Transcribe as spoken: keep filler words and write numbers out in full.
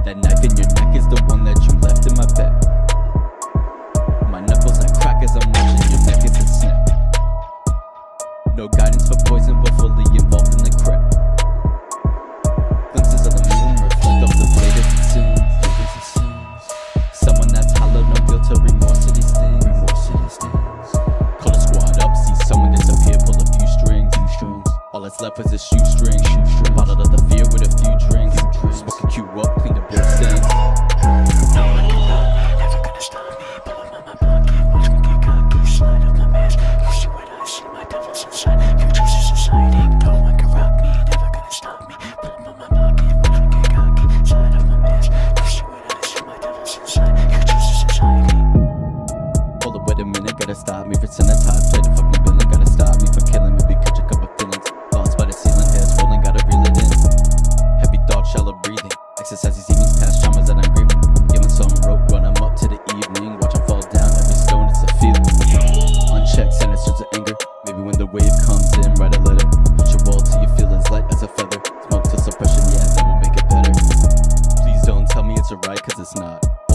That knife in your neck is the one that you left in my bed. My knuckles like crack as I'm watching your neck is a snap. No guidance for poison, but fully involved in the crap. Glimpses of the moon reflect off the blade as it zooms. Someone that's hollow, no guilt or remorse to these things. Remorse to these things. Call a squad up, see someone disappear, pull a few strings. Few strings. All that's left was a shoestring. Shoestring. Bottled up the fear with a few drinks. Few drinks. Smoking Q up, clean the bloodstains. No one can stop me, never gonna stop me. Pull up on my pocket, watch me get cocky. Slide up my mask, you see what I see, my devil's inside. Futures is exciting, no one can rock me, never gonna stop me. Pull up on my pocket, watch me get cocky. Slide up my mask, you see what I see, my devil's inside. Futures is exciting. Hold up, wait a minute, gotta stop me for sanitized. Play the fucking villain, gotta stop me from killing me. Be catch a couple feelings. Thoughts by the ceiling, heads rolling, gotta reel it in. Heavy thoughts, shallow breathing. Exercise these evenings past traumas that I'm grieving. Giving some rope, run them up to the evening. Watch them fall down, every stone it's a feeling. Unchecked, send it to anger. Maybe when the wave comes in, write a letter. Put your wall till you feel as light as a feather. Smoke to suppression, yeah, that will make it better. Please don't tell me it's alright, cause it's not.